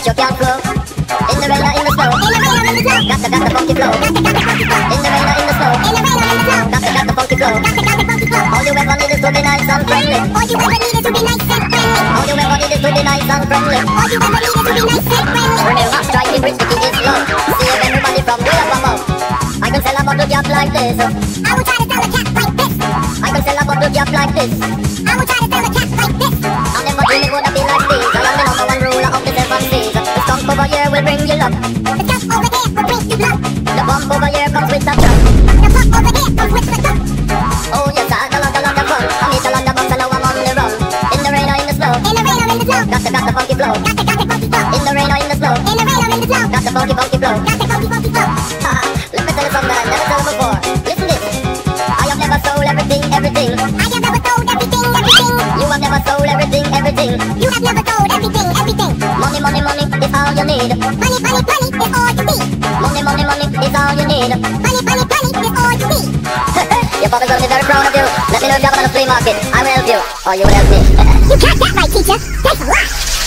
you can't flow. In the rain or in the snow. Got the funky flow. In the rain or in the snow. Got the funky flow. All you ever need is to be nice and friendly. All you ever need is to be nice and friendly. All you ever need is to be nice and friendly. All you ever need is to be nice and friendly. Remember, striking rich, the key is love. Save everybody from way up above. I can sell a bottle cap like this. I will try to sell a cat like this. I can sell a bottle cap like this. I will try to sell a cat like this. I never dreamed it would be like this. I am the number one ruler of the 7 seas. The skunk over here will bring you luck. The skunk over there will bring you luck. The bump over here comes with the truck. The bump over here comes with the truck. Oh yes, I got a lot of fun. I meet a lot of bucks and now I'm on the run. In the rain or in the snow. In the rain or in the snow. Got the funky flow. Got the funky flow. In the rain or in the snow. In the rain or in the snow. Got the funky flow. Got the funky flow. Let me tell you something I never told before. Listen this. I have never sold everything. I have never sold everything. You have never sold everything. You have never sold everything. Money is all you need. Money is all you need. Money is all you need. Money is all you need. Your father's gonna be very proud of you. Let me know if you're on the flea market. I will help you, or you will help me. You got that right, teacher. Thanks a lot.